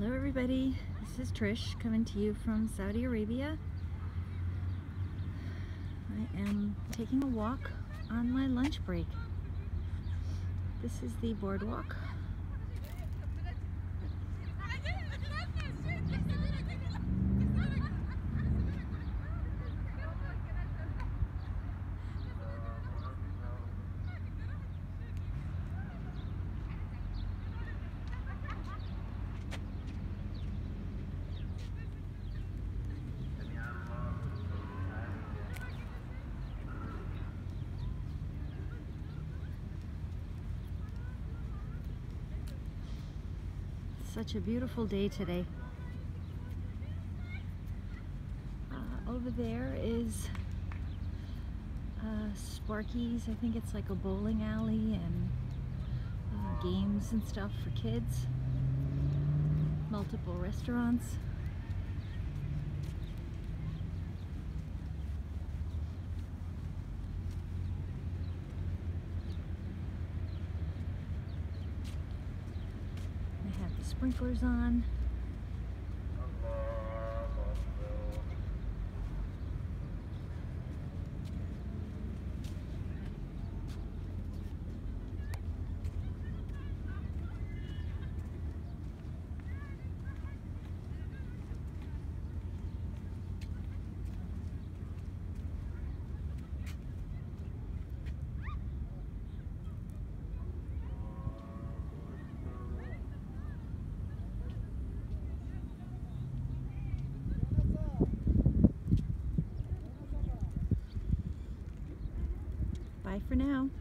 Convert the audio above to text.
Hello everybody, this is Trish coming to you from Saudi Arabia. I am taking a walk on my lunch break. This is the boardwalk. Such a beautiful day today. Over there is Sparky's. I think it's like a bowling alley and games and stuff for kids. Multiple restaurants. They have the sprinklers on. Bye for now.